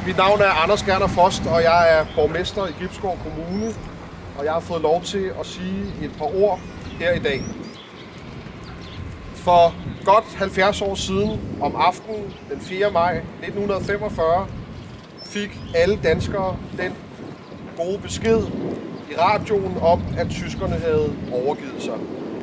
Mit navn er Anders Gerner Frost, og jeg er borgmester i Gribskov Kommune, og jeg har fået lov til at sige et par ord her i dag. For godt 70 år siden, om aftenen den 4. maj 1945, fik alle danskere den gode besked i radioen om, at tyskerne havde overgivet sig.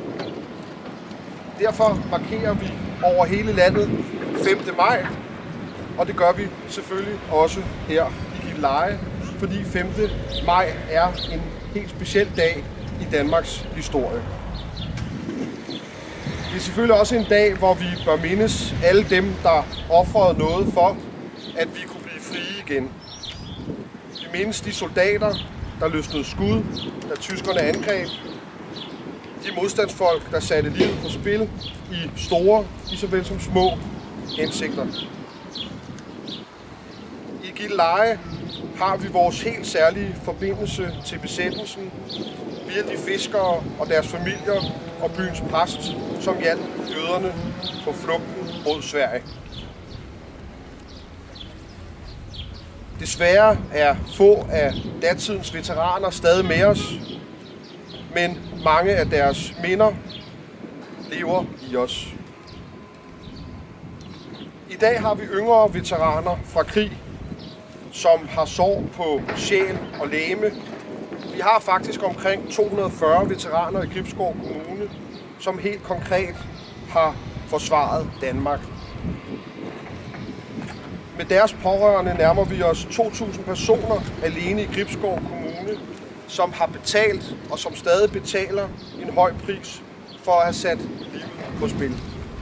Derfor markerer vi over hele landet 5. maj, og det gør vi selvfølgelig også her i Gilleleje, fordi 5. maj er en helt speciel dag i Danmarks historie. Det er selvfølgelig også en dag, hvor vi bør mindes alle dem, der ofrede noget for, at vi kunne blive frie igen. Vi mindes de soldater, der løsnede skud, da tyskerne angreb. De modstandsfolk, der satte livet på spil i store, lige såvel som små hensigter. I Gilleleje har vi vores helt særlige forbindelse til besættelsen via de fiskere og deres familier og byens præst, som hjalp jøderne på flugten mod Sverige. Desværre er få af datidens veteraner stadig med os, men mange af deres minder lever i os. I dag har vi yngre veteraner fra krig, som har sår på sjæl og legeme. Vi har faktisk omkring 240 veteraner i Gribskov Kommune, som helt konkret har forsvaret Danmark. Med deres pårørende nærmer vi os 2.000 personer alene i Gribskov Kommune, som har betalt og som stadig betaler en høj pris for at have sat livet på spil.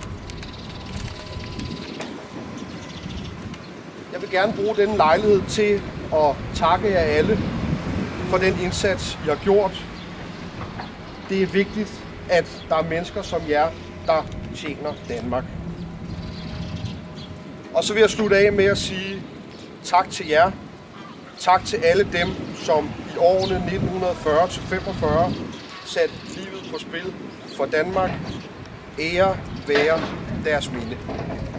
Jeg vil gerne bruge denne lejlighed til at takke jer alle for den indsats, I har gjort. Det er vigtigt, at der er mennesker som jer, der tjener Danmark. Og så vil jeg slutte af med at sige tak til jer. Tak til alle dem, som i årene 1940-45 satte livet på spil for Danmark. Ære være deres minde.